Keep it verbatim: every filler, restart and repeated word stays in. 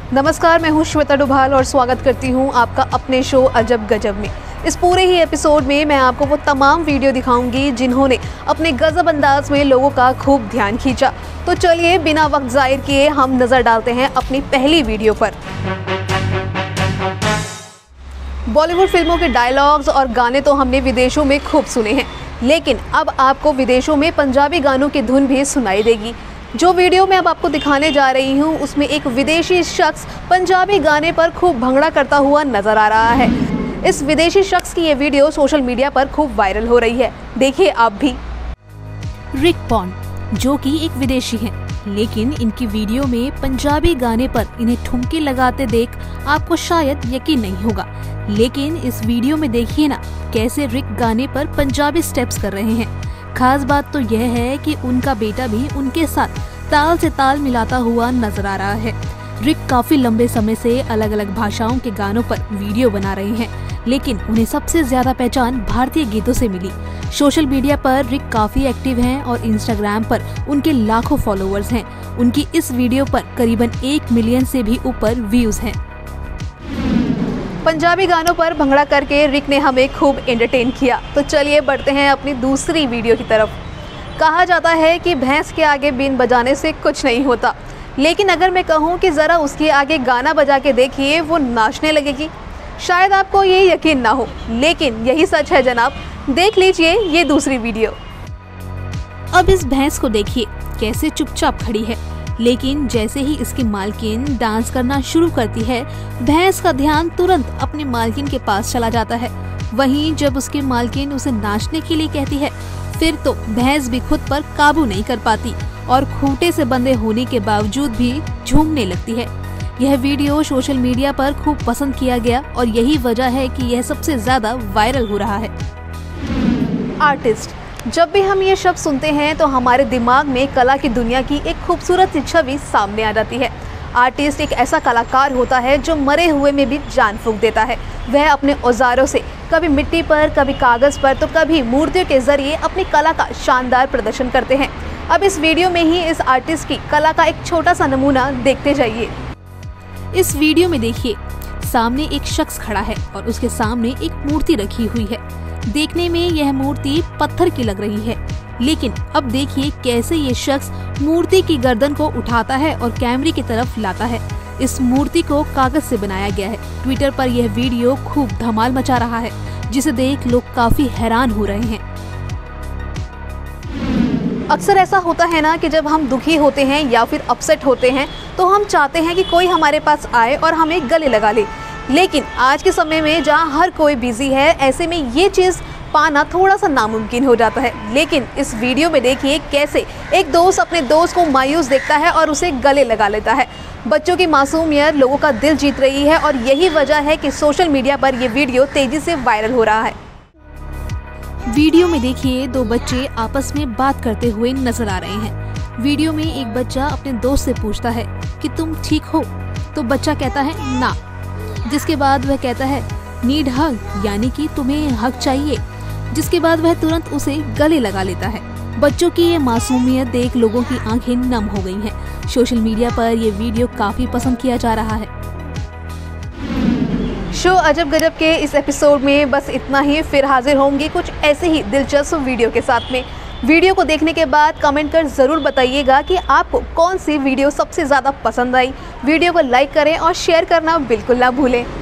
नमस्कार, मैं हूं श्वेता डुभाल और स्वागत करती हूं आपका अपने शो अजब गजब में। इस पूरे ही एपिसोड में मैं आपको वो तमाम वीडियो दिखाऊंगी जिन्होंने अपने गजब अंदाज में लोगों का खूब ध्यान खींचा। तो चलिए बिना वक्त ज़ाहिर किए हम नज़र डालते हैं अपनी पहली वीडियो पर। बॉलीवुड फिल्मों के डायलॉग्स और गाने तो हमने विदेशों में खूब सुने हैं, लेकिन अब आपको विदेशों में पंजाबी गानों की धुन भी सुनाई देगी। जो वीडियो मैं अब आपको दिखाने जा रही हूँ उसमें एक विदेशी शख्स पंजाबी गाने पर खूब भंगड़ा करता हुआ नजर आ रहा है। इस विदेशी शख्स की ये वीडियो सोशल मीडिया पर खूब वायरल हो रही है, देखिए आप भी। रिक पॉन जो कि एक विदेशी हैं, लेकिन इनकी वीडियो में पंजाबी गाने पर इन्हें ठुमके लगाते देख आपको शायद यकीन नहीं होगा, लेकिन इस वीडियो में देखिए ना कैसे रिक गाने पर पंजाबी स्टेप्स कर रहे हैं। खास बात तो यह है कि उनका बेटा भी उनके साथ ताल से ताल मिलाता हुआ नजर आ रहा है। रिक काफी लंबे समय से अलग अलग भाषाओं के गानों पर वीडियो बना रहे हैं, लेकिन उन्हें सबसे ज्यादा पहचान भारतीय गीतों से मिली। सोशल मीडिया पर रिक काफी एक्टिव हैं और इंस्टाग्राम पर उनके लाखों फॉलोअर्स हैं। उनकी इस वीडियो पर करीबन एक मिलियन से भी ऊपर व्यूज हैं। पंजाबी गानों पर भंगड़ा करके रिक ने हमें खूब एंटरटेन किया। तो चलिए बढ़ते हैं अपनी दूसरी वीडियो की तरफ। कहा जाता है कि भैंस के आगे बीन बजाने से कुछ नहीं होता, लेकिन अगर मैं कहूँ कि ज़रा उसके आगे गाना बजा के देखिए, वो नाचने लगेगी। शायद आपको ये यकीन ना हो, लेकिन यही सच है जनाब। देख लीजिए ये दूसरी वीडियो। अब इस भैंस को देखिए कैसे चुपचाप खड़ी है, लेकिन जैसे ही इसकी मालकिन डांस करना शुरू करती है, भैंस का ध्यान तुरंत अपने मालकिन के पास चला जाता है। वहीं जब उसकी मालकिन उसे नाचने के लिए कहती है, फिर तो भैंस भी खुद पर काबू नहीं कर पाती और खूंटे से बंधे होने के बावजूद भी झूमने लगती है। यह वीडियो सोशल मीडिया पर खूब पसंद किया गया और यही वजह है कि यह सबसे ज्यादा वायरल हो रहा है। आर्टिस्ट, जब भी हम ये शब्द सुनते हैं तो हमारे दिमाग में कला की दुनिया की एक खूबसूरत सी छवि सामने आ जाती है। आर्टिस्ट एक ऐसा कलाकार होता है जो मरे हुए में भी जान फूंक देता है। वह अपने औजारों से कभी मिट्टी पर, कभी कागज़ पर, तो कभी मूर्तियों के जरिए अपनी कला का शानदार प्रदर्शन करते हैं। अब इस वीडियो में ही इस आर्टिस्ट की कला का एक छोटा सा नमूना देखते जाइए। इस वीडियो में देखिए सामने एक शख्स खड़ा है और उसके सामने एक मूर्ति रखी हुई है। देखने में यह मूर्ति पत्थर की लग रही है, लेकिन अब देखिए कैसे ये शख्स मूर्ति की गर्दन को उठाता है और कैमरे की तरफ लाता है। इस मूर्ति को कागज से बनाया गया है। ट्विटर पर यह वीडियो खूब धमाल मचा रहा है, जिसे देख लोग काफी हैरान हो रहे हैं। अक्सर ऐसा होता है ना कि जब हम दुखी होते हैं या फिर अपसेट होते हैं तो हम चाहते हैं कि कोई हमारे पास आए और हमें गले लगा ले, लेकिन आज के समय में जहां हर कोई बिजी है, ऐसे में ये चीज़ पाना थोड़ा सा नामुमकिन हो जाता है। लेकिन इस वीडियो में देखिए कैसे एक दोस्त अपने दोस्त को मायूस देखता है और उसे गले लगा लेता है। बच्चों की मासूमियत लोगों का दिल जीत रही है और यही वजह है कि सोशल मीडिया पर ये वीडियो तेजी से वायरल हो रहा है। वीडियो में देखिए दो बच्चे आपस में बात करते हुए नजर आ रहे हैं। वीडियो में एक बच्चा अपने दोस्त से पूछता है कि तुम ठीक हो, तो बच्चा कहता है ना, जिसके बाद वह कहता है नीड हग, यानी कि तुम्हें हग चाहिए, जिसके बाद वह तुरंत उसे गले लगा लेता है। बच्चों की ये मासूमियत देख लोगों की आंखें नम हो गई हैं। सोशल मीडिया पर ये वीडियो काफी पसंद किया जा रहा है। शो अजब गजब के इस एपिसोड में बस इतना ही। फिर हाजिर होंगे कुछ ऐसे ही दिलचस्प वीडियो के साथ में। वीडियो को देखने के बाद कमेंट कर ज़रूर बताइएगा कि आपको कौन सी वीडियो सबसे ज़्यादा पसंद आई। वीडियो को लाइक करें और शेयर करना बिल्कुल ना भूलें।